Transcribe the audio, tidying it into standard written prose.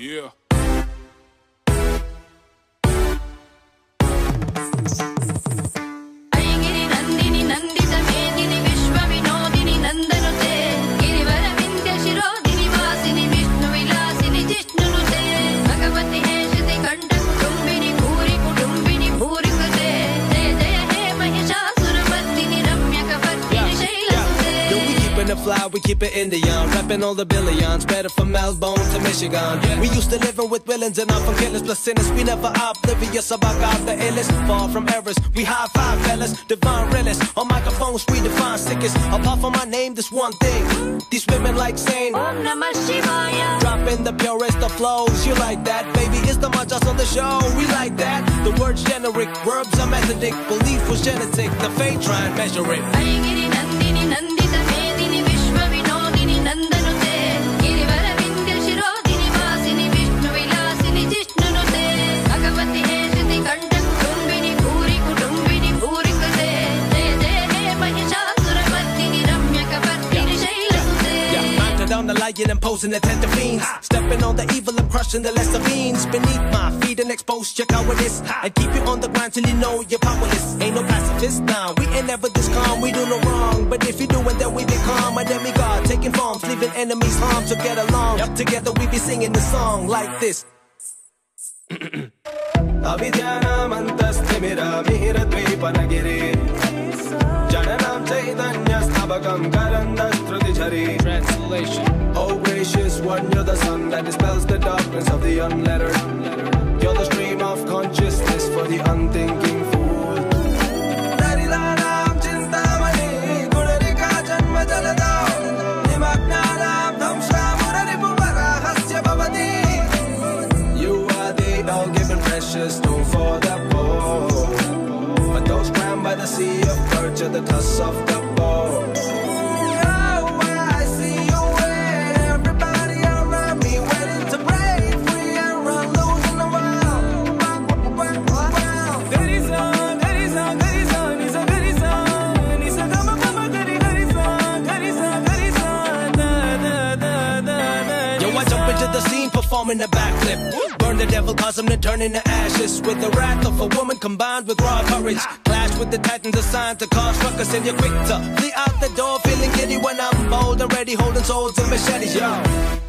Yeah. Aigiri Nandini Nandita Medini Vishwa Vinodini Nandanute Girivara Vindhya Shirodini Vasini Vishnu Vilasini Jishnunute Bhagavati Heshati Kanta Kutumbini Bhuri Kutumbini Bhuri Kute Jaya Jaya He Mahishasura Mardini Ramya Kavartini Shailasute. Yo, we keepin' it fly, we keep it Indian, rapping all the billions, better from Melbourne to Michigan. We used to living with villains and I'm from killers plus sinners. We never oblivious about God the illest, far from errors. We high five fellas, divine realists. On microphones we define sickest. Apart from my name, this one thing. These women like saying Om Namah Shivaya. dropping the purest of flows. You like that, baby? It's the manjas on the show. We like that. The word's generic, verbs are methodic. Belief was genetic. The fate try and measure it. Aigiri Nandini Nandita Medini Vishwa Vinodini Nandanute Girivara Vindhya Shirodini Vasini Vishnu Vilasini Jishnunute Bhagavati Heshati Kanta Kutumbini Bhuri Kutumbini Bhuri Kute Jaya Jaya He Mahishasura Mardini Ramya Kavartini Shailasute. Mounted on the lion and posing the tender fiends. Stepping on the evil and crushing the lesser fiends. Beneath my feet and exposed your cowardice. And keep you on the ground till you know you're powerless. Ain't no pacifist now, we ain't never this calm. We do no wrong, but if you do it then we become a demigod. Taking forms, leaving enemies harmed, so get along. Together we be singing the song like this. Avidyanamantasthamira mihiradvipanagiri Jananam chaitanyastabhakam karandastruti. Translation. Oh gracious one, you're the sun that dispels the darkness of the unlettered. You're the stream of consciousness for the unthinking fool. Narilanam chintamani gurarika janma jalada Nimagnanam dhamsha muraripuvarahasya bhavati. You are the all-given precious stone for the poor, but those crowned by the sea of birds are the tusks of the bow. The scene performing a backflip. Burn the devil, cause him to turn into ashes. With the wrath of a woman combined with raw courage. Clash with the titans assigned to cause ruckus. And you're quick to flee out the door, feeling giddy when I'm bold and ready, holding swords and machetes, yo.